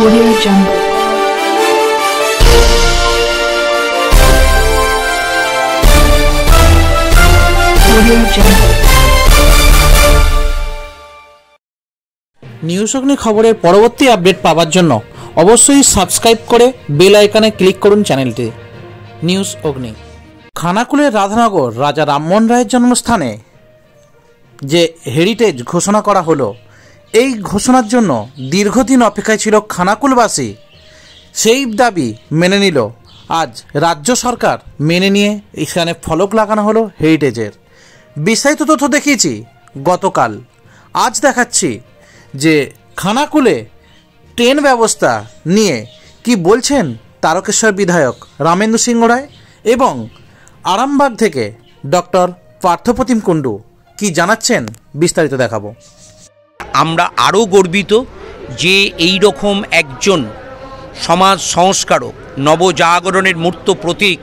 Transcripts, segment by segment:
Audio Jungle. Audio Jungle. News Agni খবরের পরবর্তী update পাওয়ার জন্য অবশ্যই সাবস্ক্রাইব করে বেল আইকনে ক্লিক করুন চ্যানেলটি। নিউজ অগ্নি। খানাকুলের রাধানগর রাজা রামমোহন রায়ের জন্মস্থানে যে হেরিটেজ ঘোষণা করা হলো, এই ঘোষণার জন্য দীর্ঘদিন অপেক্ষায় ছিল খানাকুলবাসী। সেই দাবি মেনে নিল আজ রাজ্য সরকার, মেনে নিয়ে এখানে ফলক লাগানো হলো হেরিটেজের। বিস্তারিত তথ্য দেখিয়েছি গতকাল। আজ দেখাচ্ছি যে খানাকুলে ট্রেন ব্যবস্থা নিয়ে কি বলছেন তারকেশ্বর বিধায়ক রামেন্দু সিংহ রায় এবং আরামবাগ থেকে ডক্টর পার্থপ্রতিম কুণ্ডু কি জানাচ্ছেন, বিস্তারিত দেখাবো। আমরা আরও গর্বিত যে এই রকম একজন সমাজ সংস্কারক, নবজাগরণের মূর্ত প্রতীক,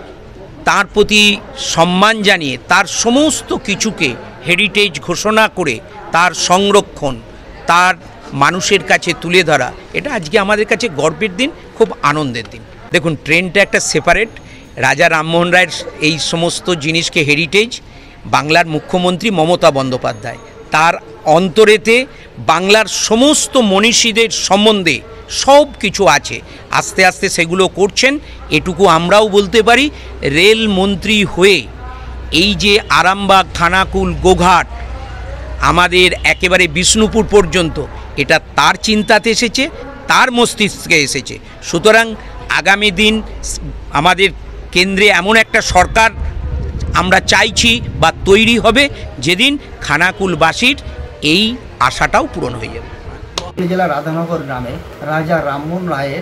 তার প্রতি সম্মান জানিয়ে তার সমস্ত কিছুকে হেরিটেজ ঘোষণা করে তার সংরক্ষণ, তার মানুষের কাছে তুলে ধরা, এটা আজকে আমাদের কাছে গর্বের দিন, খুব আনন্দের দিন। দেখুন, ট্রেনটা একটা সেপারেট, রাজা রামমোহন রায়ের এই সমস্ত জিনিসকে হেরিটেজ, বাংলার মুখ্যমন্ত্রী মমতা বন্দ্যোপাধ্যায় তার অন্তরেতে বাংলার সমস্ত মনীষীদের সম্বন্ধে সব কিছু আছে, আস্তে আস্তে সেগুলো করছেন। এটুকু আমরাও বলতে পারি, রেল মন্ত্রী হয়ে এই যে আরামবাগ, খানাকুল, গোঘাট, আমাদের একেবারে বিষ্ণুপুর পর্যন্ত, এটা তার চিন্তাতে এসেছে, তার মস্তিষ্কে এসেছে। সুতরাং আগামী দিন আমাদের কেন্দ্রে এমন একটা সরকার আমরা চাইছি বা তৈরি হবে, যেদিন খানাকুলবাসীর এই আশাটাও পূরণ হয়ে যাবে। জেলা রাধানগর গ্রামে রাজা রামমোহন রায়ের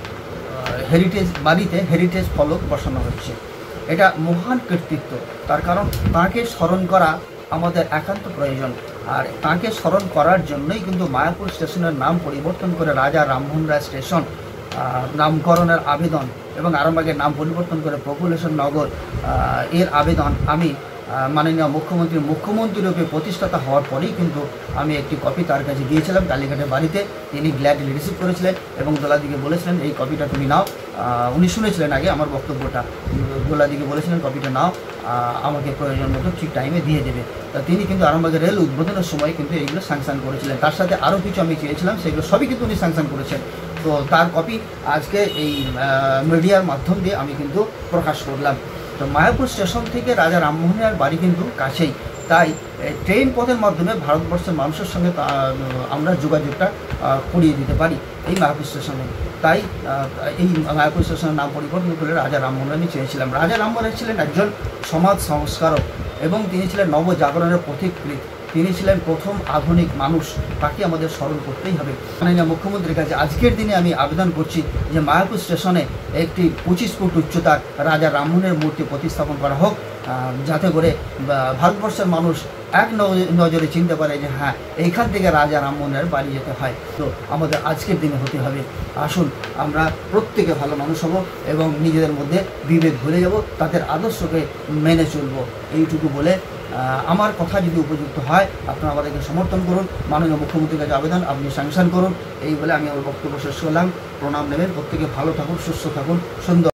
হেরিটেজ বাড়িতে হেরিটেজ ফলক বসানো হচ্ছে। এটা মহান কৃতিত্ব, তার কারণ তাঁকে স্মরণ করা আমাদের একান্ত প্রয়োজন। আর তাঁকে স্মরণ করার জন্যই কিন্তু মায়াপুর স্টেশনের নাম পরিবর্তন করে রাজা রামমোহন রায় স্টেশন নামকরণের আবেদন এবং আরামবাগের নাম পরিবর্তন করে পপুলেশন নগর এর আবেদন আমি মাননীয় মুখ্যমন্ত্রী রূপে প্রতিষ্ঠাতা হওয়ার পরেই কিন্তু আমি একটি কপি তার কাছে দিয়েছিলাম কালীঘাটের বাড়িতে। তিনি গ্ল্যাডলি রিসিভ করেছিলেন এবং দোলাদিকে বলেছিলেন এই কপিটা তুমি নাও। উনি শুনেছিলেন আগে আমার বক্তব্যটা, দোলাদিকে বলেছিলেন কপিটা নাও, আমাকে প্রয়োজন মতো ঠিক টাইমে দিয়ে দেবে। তা তিনি কিন্তু আরামবাগের রেল উদ্বোধনের সময় কিন্তু এইগুলো স্যাংশন করেছিলেন। তার সাথে আরও কিছু আমি চেয়েছিলাম, সেগুলো সবই কিন্তু উনি স্যাংশন করেছেন। তো তার কপি আজকে এই মিডিয়ার মাধ্যম দিয়ে আমি কিন্তু প্রকাশ করলাম। তো মায়াপুর স্টেশন থেকে রাজা রামমোহনের বাড়ি কিন্তু কাছেই, তাই ট্রেন পথের মাধ্যমে ভারতবর্ষের মানুষের সঙ্গে আমরা যোগাযোগটা করিয়ে দিতে পারি এই মায়াপুর স্টেশনে। তাই এই মায়াপুর স্টেশনের নাম পরিবর্তন করে রাজা রামমোহন রায় চেয়েছিলাম। রাজা রামমোহন রায় ছিলেন একজন সমাজ সংস্কারক এবং তিনি ছিলেন নবজাগরণের পথিকৃৎ। তিনি ছিলেন প্রথম আধুনিক মানুষ, তাকে আমাদের স্মরণ করতেই হবে। মাননীয় মুখ্যমন্ত্রীর কাছে আজকের দিনে আমি আবেদন করছি যে মায়াপুর স্টেশনে একটি 25 ফুট উচ্চতার রাজা রামমোহনের মূর্তি প্রতিস্থাপন করা হোক, যাতে করে ভারতবর্ষের মানুষ এক নজরে চিনতে পারে যে হ্যাঁ, এইখান থেকে রাজা রামমোহনের বাড়ি যেতে হয়। তো আমাদের আজকের দিনে হতে হবে। আসুন আমরা প্রত্যেকে ভালো মানুষ হব এবং নিজেদের মধ্যে বিবেক ভুলে যাব, তাদের আদর্শকে মেনে চলব। এইটুকু বলে আমার কথা যদি উপযুক্ত হয় আপনারা আমাদেরকে সমর্থন করুন। মাননীয় মুখ্যমন্ত্রীর কাছে আবেদন, আপনি স্যাংশন করুন। এই বলে আমি আমার বক্তব্য শেষ করলাম। প্রণাম নেবেন, প্রত্যেকে ভালো থাকুন, সুস্থ থাকুন, সুন্দর।